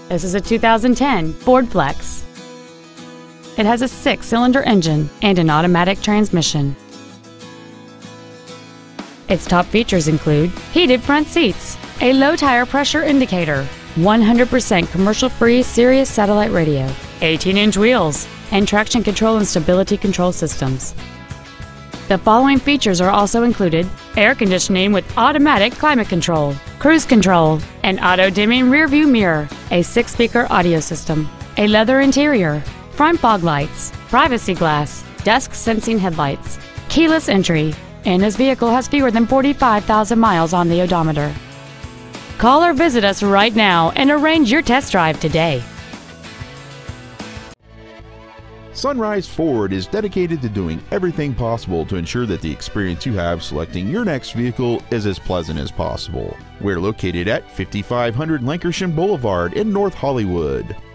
This is a 2010 Ford Flex. It has a 6-cylinder engine and an automatic transmission. Its top features include heated front seats, a low tire pressure indicator, 100% commercial-free Sirius satellite radio, 18-inch wheels, and traction control and stability control systems. The following features are also included: air conditioning with automatic climate control, cruise control, an auto-dimming rearview mirror, a 6-speaker audio system, a leather interior, front fog lights, privacy glass, dusk sensing headlights, keyless entry, and this vehicle has fewer than 45,000 miles on the odometer. Call or visit us right now and arrange your test drive today. Sunrise Ford is dedicated to doing everything possible to ensure that the experience you have selecting your next vehicle is as pleasant as possible. We're located at 5500 Lankershim Boulevard in North Hollywood.